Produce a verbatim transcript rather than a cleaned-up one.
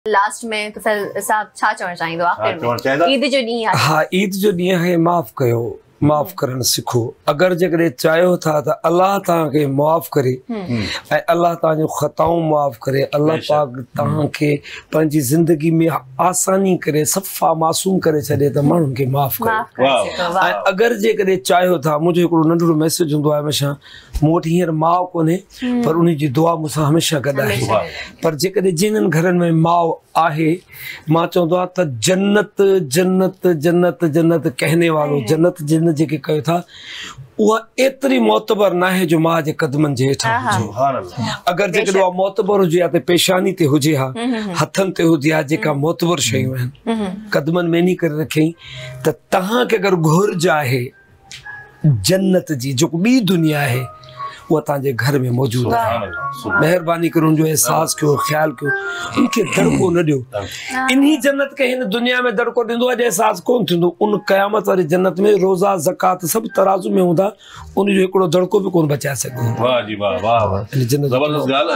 Last में तो फिर साहब छा चवण चाहिंदो आखिर में ईद जो ॾींहुं आहे। हाँ, ईद जो ॾींहुं आहे, माफ़ कयो, माफ़ करण सिखो। अगर जेकॾहिं चाहियो था त अल्लाह तव्हांखे माफ़ करे ऐं अल्लाह तव्हांजो ख़ताऊं माफ़ करे, अल्लाह पाक तव्हांखे पंहिंजी ज़िंदगी में आसानी करे सफ़ा मासूम करे छॾे त माण्हुनि खे माफ़ करे। ऐं अगर जेकॾहिं चाहियो था, मुंहिंजो हिकिड़ो नंढिड़ो मैसेज हूंदो आहे हमेशह, मूं वटि हींअर माउ कोन्हे पर उन जी दुआ मूंसां हमेशह गॾु आहे। पर जेकॾहिं जिन्हनि घरनि में माउ आहे, मां चवंदो आहे त जन्नत जन्नत जन्नत जन्नत कहने वारो जन्नत जिन जेके कयो था उहा एतिरी मोतबर न आहे जो मां जे कदमनि जे हेठां हुजे। अगरि जेकॾहिं उहा मोतबर हुजे हा त पेशानी ते हुजे हा, हथनि ते हुजे हा, जेका मोतबर शयूं आहिनि कदमनि में नी करे रखियईं त तव्हांखे अगरि घुर्ज आहे जन्नत जी, जेको ॿी दुनिया आहे वो तव्हांजे घर में मौजूद है। मेहरबानी करे उनजो एहसास कयो, ख्याल कयो, उनके दड़को न ॾियो। इन्ही जन्नत के हिन दुनिया में दड़को ॾींदो आहे, एहसास कोन थींदो। उन क़यामत वारी जन्नत में रोज़ा ज़कात सब तराजू में हूंदा, उनजो हिकिड़ो दड़को भी कोन बचाए सघंदो। वाह जी वाह, वाह वाह, जबरदस्त ॻाल्हि।